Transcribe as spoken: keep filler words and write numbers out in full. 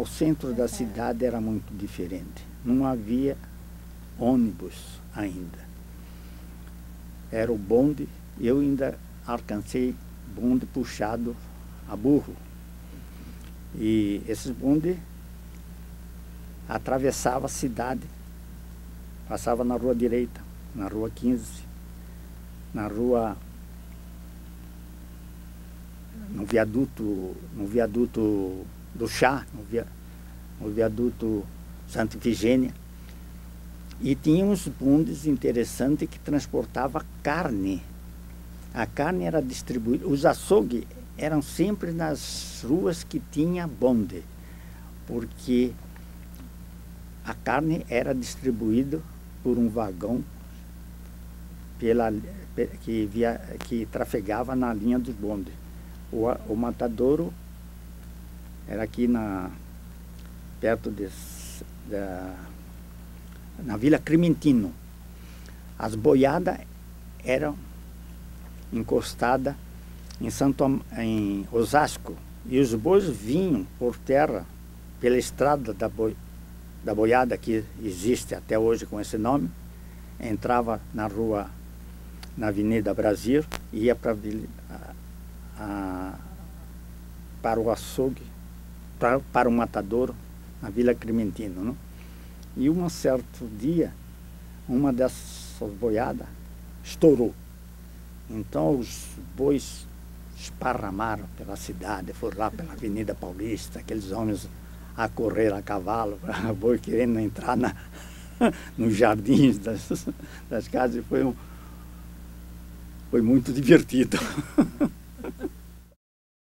centro da cidade era muito diferente. Não havia ônibus ainda. Era o bonde. Eu ainda alcancei bonde puxado a burro. E esses bondes atravessavam a cidade. Passava na rua direita, na rua quinze, na rua... no viaduto, no viaduto do Chá, no, via, no viaduto Santa Ifigênia. E tinha uns bondes interessantes que transportavam carne. A carne era distribuída, os açougues eram sempre nas ruas que tinha bonde, porque a carne era distribuída por um vagão pela, que, via, que trafegava na linha dos bondes. O, o matadouro era aqui na, perto de, da, na Vila Crimentino. As boiadas eram encostadas em, Santo, em Osasco, e os bois vinham por terra pela estrada da, boi, da boiada, que existe até hoje com esse nome. Entrava na rua, na Avenida Brasil, e ia para a, para o açougue, para, para o matadouro, na Vila Crimentino, não? E um certo dia, uma dessas boiadas estourou. Então os bois esparramaram pela cidade, foram lá pela Avenida Paulista, aqueles homens a correr a cavalo, boi querendo entrar na, nos jardins das, das casas. Foi, um, foi muito divertido.